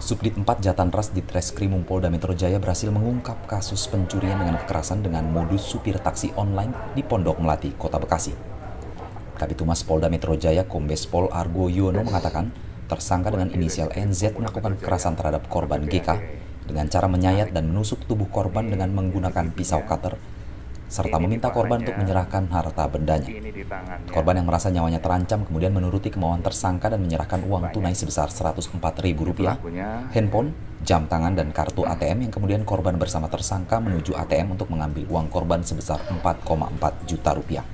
Subdit 4 Jatanras Ditreskrimum Polda Metro Jaya berhasil mengungkap kasus pencurian dengan kekerasan dengan modus supir taksi online di Pondok Melati, Kota Bekasi. Kabid Humas Polda Metro Jaya Kombes Pol Argo Yono mengatakan, tersangka dengan inisial NZ melakukan kekerasan terhadap korban GK dengan cara menyayat dan menusuk tubuh korban dengan menggunakan pisau cutter, serta meminta korban untuk menyerahkan harta bendanya. Korban yang merasa nyawanya terancam kemudian menuruti kemauan tersangka dan menyerahkan uang tunai sebesar Rp104.000, handphone, jam tangan, dan kartu ATM yang kemudian korban bersama tersangka menuju ATM untuk mengambil uang korban sebesar Rp4,4 juta.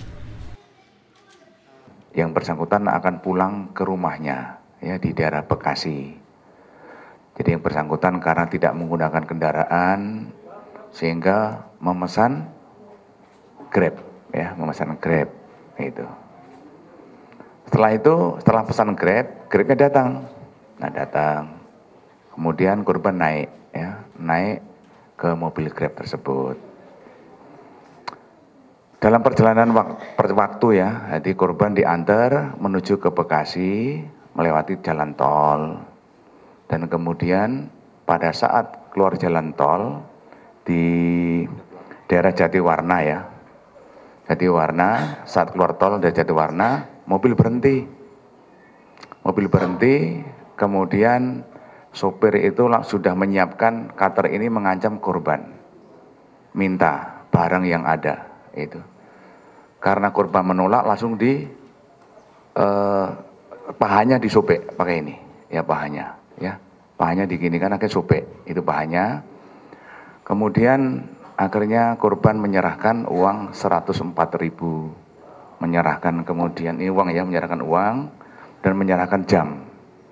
Yang bersangkutan akan pulang ke rumahnya ya di daerah Bekasi. Jadi yang bersangkutan karena tidak menggunakan kendaraan sehingga memesan Grab, ya, memesan Grab, itu. Setelah pesan Grab, Grabnya datang. Nah, datang. Kemudian korban naik, ya, naik ke mobil Grab tersebut. Dalam perjalanan waktu ya, jadi korban diantar menuju ke Bekasi, melewati jalan tol. Dan kemudian pada saat keluar jalan tol di daerah Jatiwarna ya, Jatiwarna, saat keluar tol dari Jatiwarna, mobil berhenti. Mobil berhenti, kemudian sopir itu sudah menyiapkan cutter ini mengancam korban. Minta barang yang ada, itu. Karena korban menolak, langsung pahanya disobek pakai ini, ya pahanya. Ya, pahanya diginikan, akhirnya sobek, itu pahanya. Kemudian akhirnya korban menyerahkan uang 104.000, menyerahkan kemudian ini uang ya, menyerahkan uang dan menyerahkan jam,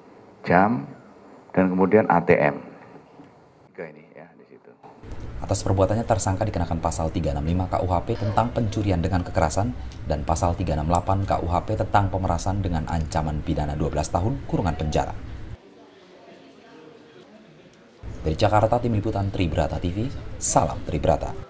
dan kemudian ATM. Ini ya di situ. Atas perbuatannya tersangka dikenakan pasal 365 KUHP tentang pencurian dengan kekerasan dan pasal 368 KUHP tentang pemerasan dengan ancaman pidana 12 tahun kurungan penjara. Dari Jakarta, Tim Liputan Tribrata TV, salam Tribrata.